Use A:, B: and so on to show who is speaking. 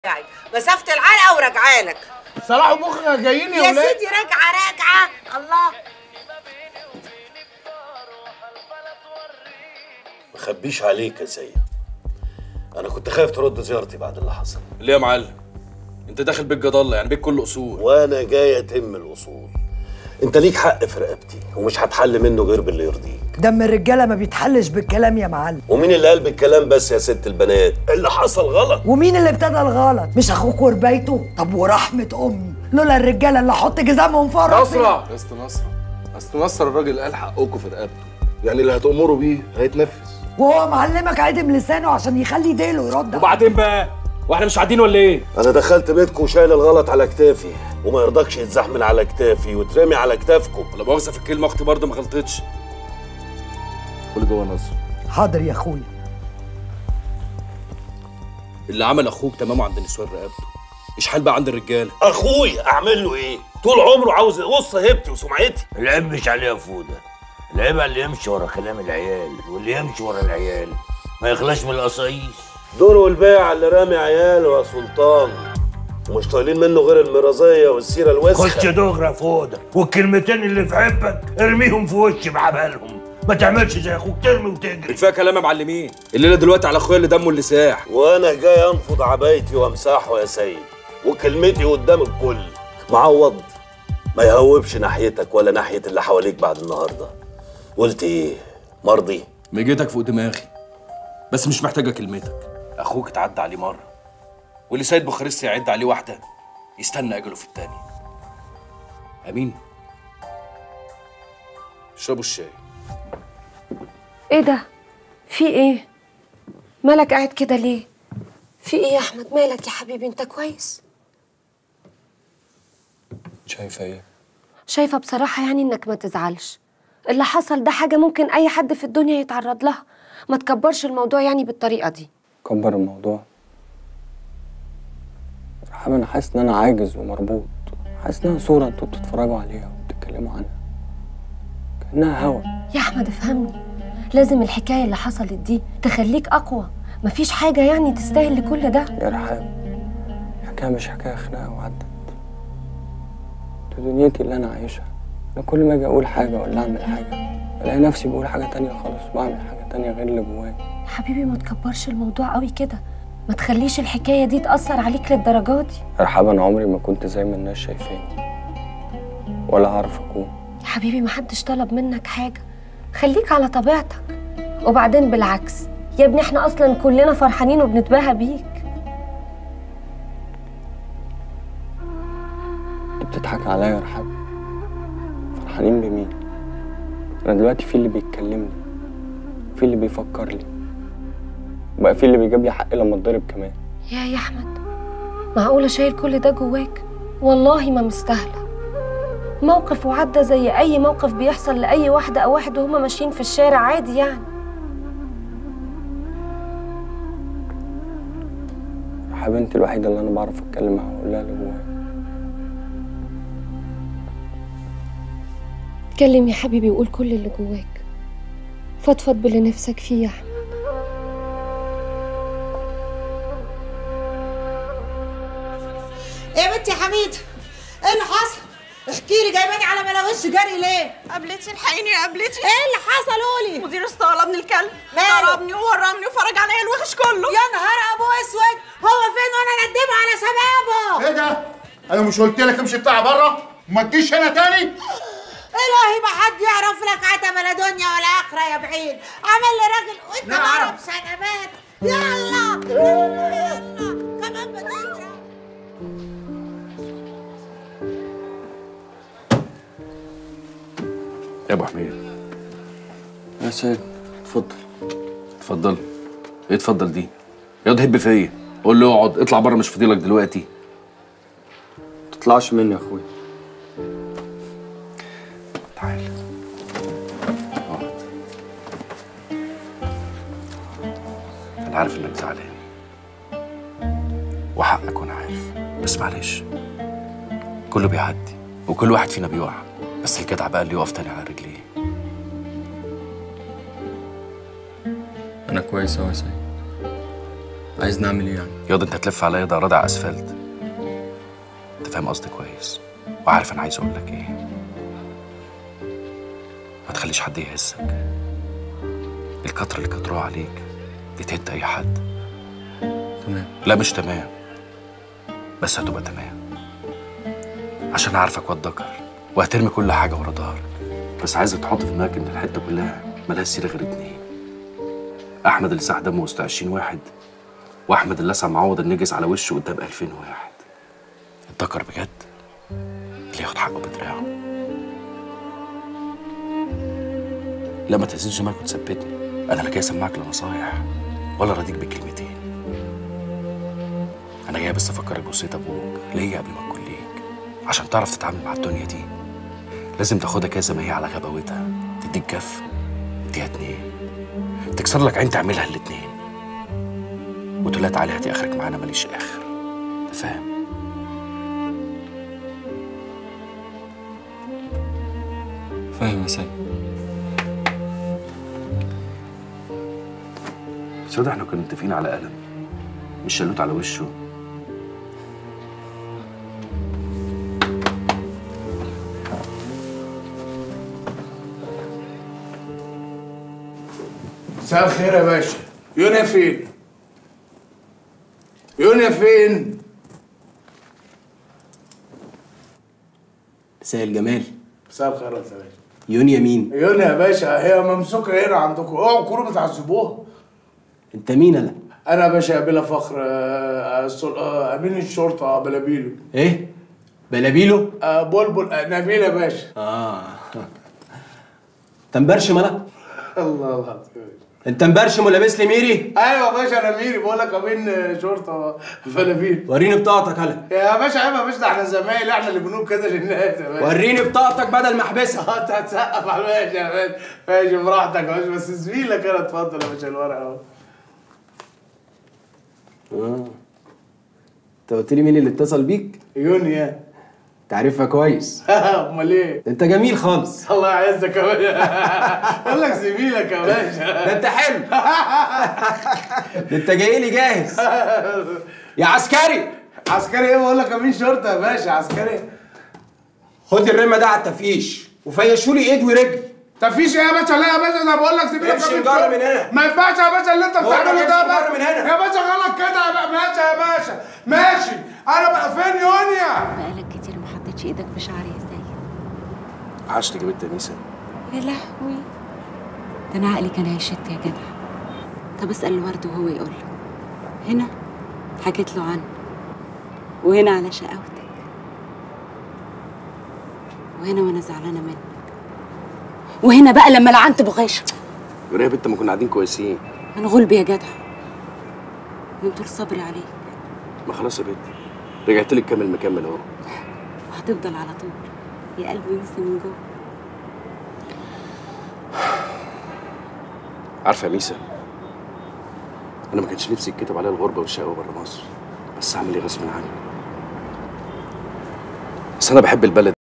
A: يعني مسافة العلقة وراجعالك.
B: صلاح ومخنا جايين يا ولاد.
A: يا سيدي راجعة الله.
C: مخبيش عليك يا سيد، انا كنت خايف ترد زيارتي بعد اللي حصل.
D: ليه يا معلم؟ انت داخل بيت جدالة، يعني بيت كله اصول،
C: وانا جاي اتم الاصول. انت ليك حق في رقبتي ومش هتحل منه غير باللي يرضيك.
E: دم الرجاله ما بيتحلش بالكلام يا معلم.
C: ومين اللي قال بالكلام بس يا ست البنات؟ اللي حصل غلط.
E: ومين اللي ابتدى الغلط؟ مش اخوك وربايته؟ طب ورحمه امي لولا الرجاله اللي احط جزامهم في راسي.
B: نصرة يا اسطى نصرة الراجل قال حقكم في رقبته، يعني اللي هتأمروا بيه هيتنفذ.
E: وهو معلمك عدم لسانه عشان يخلي ديله يرد.
D: وبعدين بقى واحنا مش قاعدين ولا ايه؟
C: انا دخلت بيتكم وشايل الغلط على كتافي، وما يرضكش يتزحمل على كتافي وترمي على كتافكم.
D: ولا مؤاخذة في الكلمة، اختي برضه ما غلطتش.
B: كل جوه نصر.
E: حاضر يا اخويا.
D: اللي عمل اخوك تمامه عند نسوان رقبته، اشحال بقى عند الرجاله.
C: اخويا اعمل له ايه؟ طول عمره عاوز يقص هيبتي وسمعتي.
F: العيب مش عليه يا فوده، العيب على اللي يمشي ورا كلام العيال، واللي يمشي ورا العيال ما يخلاش من القصايص.
C: دور البيع اللي رامي عياله يا سلطان، ومش طايلين منه غير المرازيه والسيره الوسخه.
F: خش دغري يا فوده، والكلمتين اللي في عبك ارميهم في وشي بعبالهم، ما تعملش زي اخوك ترمي وتجري.
D: كفايه كلام يا معلمين، الليله دلوقتي على اخويا اللي دمه اللي ساح.
C: وانا جاي انفض عبايتي وامسحه يا سيد، وكلمتي قدام الكل. معوض ما يهوبش ناحيتك ولا ناحيه اللي حواليك بعد النهارده. قلت ايه؟ مرضي؟
D: مجيتك فوق دماغي، بس مش محتاجه كلمتك. اخوك اتعدى عليه مره، واللي سيد بوخارست يعد عليه واحده يستنى اجله في التاني. امين. اشربوا الشاي.
G: ايه ده؟ في ايه؟ مالك قاعد كده ليه؟ في ايه يا احمد؟ مالك يا حبيبي؟ انت كويس؟
D: شايفه ايه؟
G: شايفه بصراحه يعني انك ما تزعلش. اللي حصل ده حاجه ممكن اي حد في الدنيا يتعرض لها، ما تكبرش الموضوع يعني بالطريقه دي.
H: كبر الموضوع؟ رحاب انا حاسس ان انا عاجز ومربوط، حاسس انها صوره انتوا بتتفرجوا عليها وبتتكلموا عنها كانها هوا.
G: يا احمد افهمني، لازم الحكايه اللي حصلت دي تخليك اقوى، مفيش حاجه يعني تستاهل لكل ده.
H: يا رحاب الحكايه مش حكايه خناقه وعدت، دي دنيتي اللي انا عايشها. انا كل ما اجي اقول حاجه ولا اعمل حاجه الاقي نفسي بقول حاجه تانية خالص وبعمل حاجه تانية غير اللي جوايا.
G: يا حبيبي ما تكبرش الموضوع قوي كده، ما تخليش الحكايه دي تاثر عليك للدرجه دي.
H: يا رحاب انا عمري ما كنت زي ما الناس شايفاني ولا هعرف اكون.
G: يا حبيبي محدش طلب منك حاجه، خليك على طبيعتك. وبعدين بالعكس يا ابني، احنا اصلا كلنا فرحانين وبنتباهى بيك.
H: انت بتضحك عليا يا رحاب؟ فرحانين بمين؟ انا دلوقتي في اللي بيتكلمني، في اللي بيفكر لي، وبقى في اللي بيجيب لي حقي لما اتضرب كمان.
G: يا احمد معقوله شايل كل ده جواك؟ والله ما مستاهله. موقف وعدى زي اي موقف بيحصل لاي واحده او واحد وهما ماشيين في الشارع عادي يعني.
H: رحاب انت الوحيده اللي انا بعرف اتكلم معاها واقول لها اللي جوايا.
G: اتكلم يا حبيبي وقول كل اللي جواك، فضفض باللي نفسك فيه يا احمد.
A: ايه يا بنتي يا حميد؟ ايه اللي حصل؟ احكي لي، جايباني على ملاوش جري ليه؟
I: قابلتي الحقيني يا قابلتي.
A: ايه اللي حصل؟ قولي.
I: مدير استغربني الكلب،
A: ماله؟
I: ضربني وورمني وفرج عليا الوحش كله.
A: يا نهار ابو اسود، هو فين وانا ندمه على شبابه؟
B: ايه ده؟ انا مش قلت لك امشي اطلع بره؟ وما تجيش هنا تاني؟
A: الهي ما حد يعرف لك عتبه لا دنيا ولا اخره يا بعيد. عامل لي راجل وانت ضرب سنبات. يلا يلا كمان بتضرب.
D: يا ابو حميد.
H: يا سيد اتفضل.
D: اتفضل؟ ايه اتفضل دي؟ ياض هب فيا، قول له اقعد، اطلع بره مش فاضيلك دلوقتي.
H: متطلعش مني يا اخويا.
D: تعال اقعد. انا عارف انك زعلان وحقك وانا عارف، بس معلش كله بيعدي وكل واحد فينا بيقع، بس الجدع بقى اللي يقف تاني على رجليه.
H: انا كويس اهو يا سيد، عايز نعمل ايه يعني؟
D: ياض انت هتلف عليا ده رادع اسفلت. انت فاهم قصدي كويس وعارف انا عايز اقول لك ايه. ما تخليش حد يهزك. الكتر اللي كتروه عليك دي تهد اي حد.
H: تمام.
D: لا مش تمام، بس هتبقى تمام عشان عارفك واد ذكر وهترمي كل حاجه ورا ظهرك. بس عايزك تحط في دماغك ان الحته كلها ملهاش سيره غير اتنين: احمد اللي ساح دمه وسط 20 واحد، واحمد اللي لسع معوض النجس على وشه قدام 2000 واحد. الذكر بجد اللي ياخد حقه بدراعه. لا ما تهزش دماغك وتثبتني، انا لا جاي اسمعك لا نصايح ولا راضيك بكلمتين. انا جاي بس افكرك بوصيه ابوك ليا قبل ما تكون ليك. عشان تعرف تتعامل مع الدنيا دي لازم تاخدها كده زي ما هي على غباوتها، تديك كف اديها اتنين، تكسر لك عين تعملها الاتنين، وتقول لها تعالي هاتي اخرك معانا ماليش اخر. انت فاهم؟
H: فاهم يا سيد.
D: بس واضح احنا كنا متفقين على قلم مش شلوت على وشه.
J: مساء الخير يا باشا. يونا فين؟ يونا فين؟
K: مساء الجمال.
J: مساء الخير يا باشا.
K: يونيا مين؟
J: يونا يا باشا هي ممسوكه هنا عندكم، اوعوا تكونوا بتعذبوها.
K: انت مين انا؟
J: انا يا باشا بلا فخر امين الشرطه بلابيلو.
K: ايه؟ بلابيلو؟
J: بلبل نبيل يا باشا.
K: انت مبرشم انا؟
J: الله العظيم.
K: انت مبرشم ولابس لي ميري؟
J: ايوه يا باشا انا ميري، بقول لك امين شرطه بلابيلو.
K: وريني بطاقتك هلا.
J: يا باشا عيب يا باشا، ده احنا زمايل، احنا اللي بنقول كده للناس يا باشا.
K: وريني بطاقتك بدل ما احبسها.
J: انت هتسقف على الباشا يا باشا. ماشي براحتك يا باشا، بس زميلك انا. اتفضل يا باشا الورقه اهو.
K: انت قلت لي مين اللي اتصل بيك؟
J: يونيا.
K: تعرفها كويس.
J: امال ايه؟
K: ده انت جميل خالص.
J: الله يعزك يا باشا. بقول لك زميلك يا باشا.
K: ده انت حلو. ده انت جاي لي جاهز يا عسكري.
J: عسكري ايه؟ بقول لك امين شرطه يا باشا. عسكري.
K: خد الرمه ده على التفيش وفيشوا لي ايد ورجل.
J: تفيش ايه يا باشا؟ لا يا باشا انا بقول لك زميلك
K: امشي الجار من هنا.
J: ما ينفعش يا باشا اللي انت بتعمله ده بقى.
K: من هنا
J: يا باشا غلط كده يا باشا. ماشي يا باشا ماشي. انا بقى فين يونيا؟
L: بقالك كتير ما حطيتش ايدك في شعري يا سيد.
D: عشت جبت يا ميسا.
L: يا لهوي، ده انا عقلي كان هيشت يا جدع. طب اسال الورد وهو يقول له. هنا حكيت له عنه، وهنا على شقاوتك، وهنا وانا زعلانه منك، وهنا بقى لما لعنت بغيشه.
D: يا بنت ما كنا قاعدين كويسين.
L: من غلبي يا جدع، من طول صبري عليك.
D: ما خلاص يا بنتي رجعت لك كامل مكمل اهو.
L: وهتفضل على طول يا قلبي لسه من جوه.
D: عارفه يا ميسا، انا ما كانش نفسي يتكتب عليا الغربه والشقاوه بره مصر، بس اعمل ايه غصب عني. بس انا بحب البلد